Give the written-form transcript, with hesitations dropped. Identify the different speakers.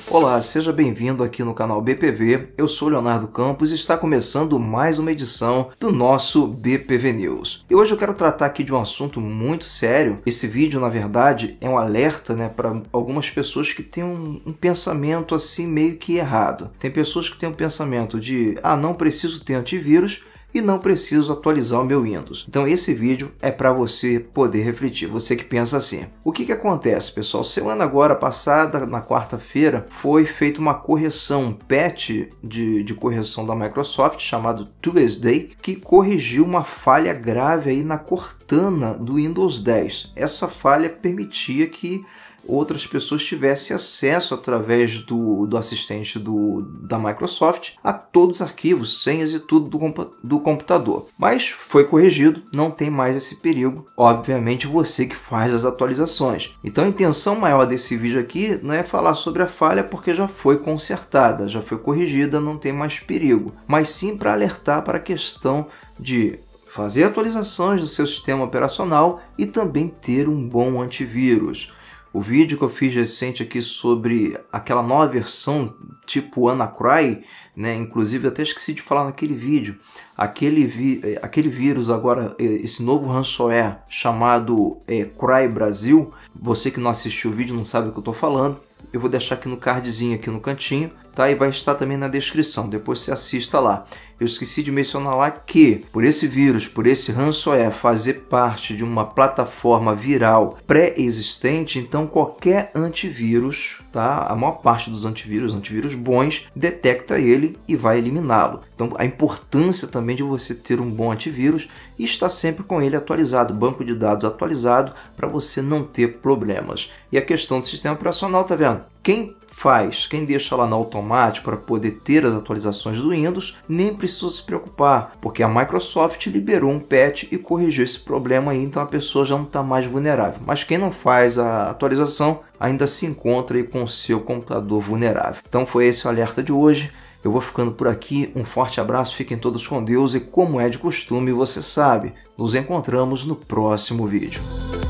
Speaker 1: Olá, seja bem-vindo aqui no canal BPV, eu sou Leonardo Campos e está começando mais uma edição do nosso BPV News. E hoje eu quero tratar aqui de um assunto muito sério. Esse vídeo, na verdade, é um alerta, para algumas pessoas que têm um pensamento assim meio que errado. Tem pessoas que têm um pensamento de, não preciso ter antivírus, e não preciso atualizar o meu Windows. Então esse vídeo é para você poder refletir, você que pensa assim. O que acontece, pessoal? Semana agora passada, na quarta-feira, foi feita uma correção, um patch de correção da Microsoft chamado Tuesday, que corrigiu uma falha grave aí na Cortana do Windows 10. Essa falha permitia que outras pessoas tivessem acesso através do assistente da Microsoft a todos os arquivos, senhas e tudo do computador. Mas foi corrigido, não tem mais esse perigo. Obviamente você que faz as atualizações. Então a intenção maior desse vídeo aqui não é falar sobre a falha porque já foi consertada, já foi corrigida, não tem mais perigo. Mas sim para alertar para a questão de fazer atualizações do seu sistema operacional e também ter um bom antivírus. O vídeo que eu fiz recente aqui sobre aquela nova versão tipo WannaCry, inclusive até esqueci de falar naquele vídeo, aquele vírus agora, esse novo ransomware chamado Cry Brasil, você que não assistiu o vídeo não sabe o que eu estou falando, eu vou deixar aqui no cardzinho aqui no cantinho, tá? E vai estar também na descrição, depois você assista lá. Eu esqueci de mencionar lá que, por esse vírus, por esse ransomware fazer parte de uma plataforma viral pré-existente, então qualquer antivírus, tá? A maior parte dos antivírus bons, detecta ele e vai eliminá-lo. Então a importância também de você ter um bom antivírus e estar sempre com ele atualizado, banco de dados atualizado, para você não ter problemas. E a questão do sistema operacional, tá vendo? Quem deixa lá no automático para poder ter as atualizações do Windows, nem precisa se preocupar, porque a Microsoft liberou um patch e corrigiu esse problema aí, então a pessoa já não está mais vulnerável. Mas quem não faz a atualização ainda se encontra aí com o seu computador vulnerável. Então foi esse o alerta de hoje. Eu vou ficando por aqui, um forte abraço, fiquem todos com Deus e como é de costume, você sabe, nos encontramos no próximo vídeo.